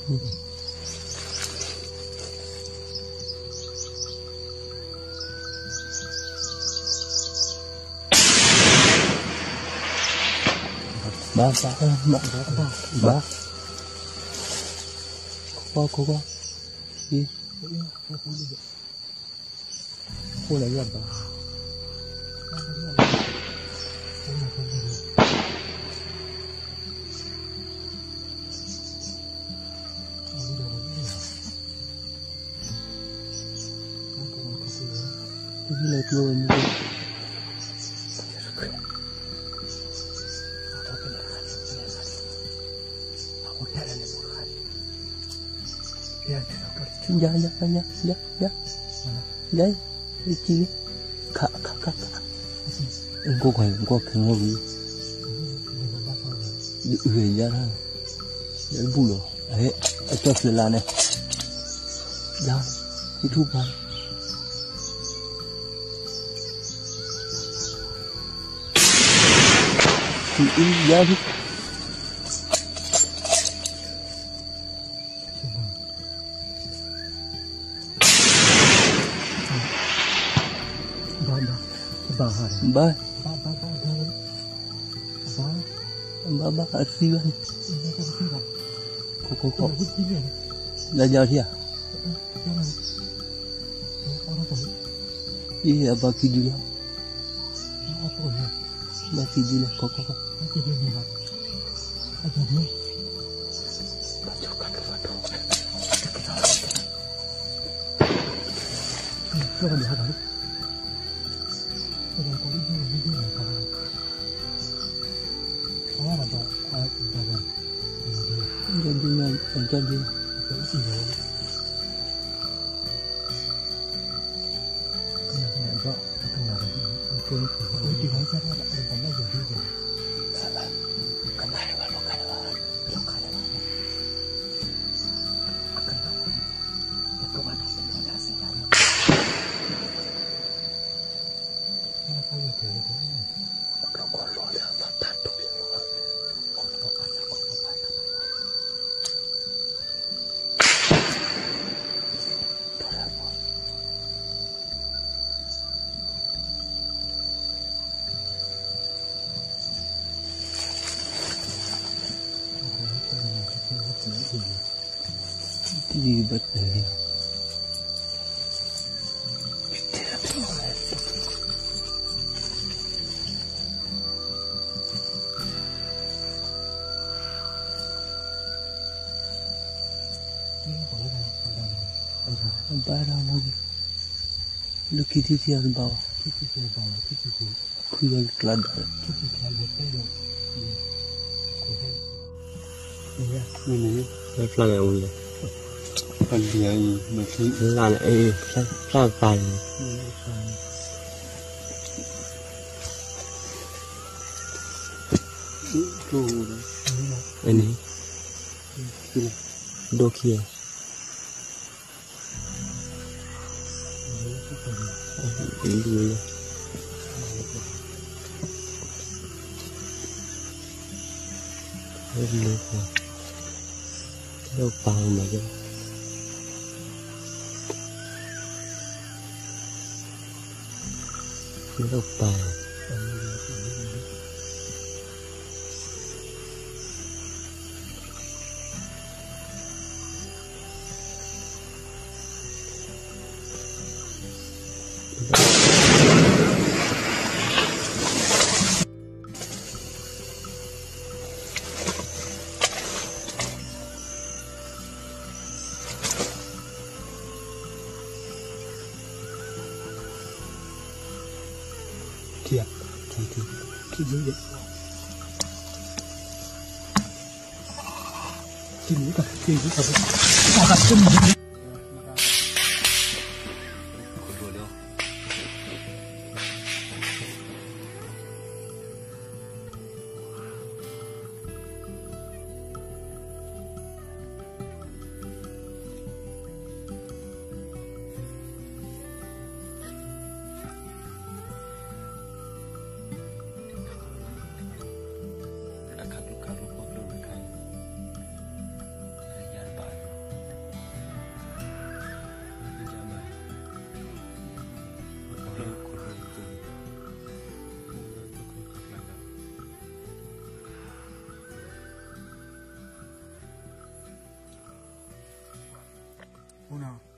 ba cô gì cô lấy gì ba cái này luôn dạ đi chi khá cô phải cô cần ngồi về ra thôi để bù lửa ấy cho chuyện là này ra đi thu vào thì ra đi ba asli kan kok belajar ya iya bagi juga kok jadi ribet deh. Barang lagi. Lu kiti siar bawah. Kuil keladar. Iya, ini pelan ya udah. Kan dia masih pelan pelan. Ini. Doki ya. Ini dulu ya. Lupa. Lupa aja. Lupa. Kia, cantik. Kia. Sini kan, sini. Una.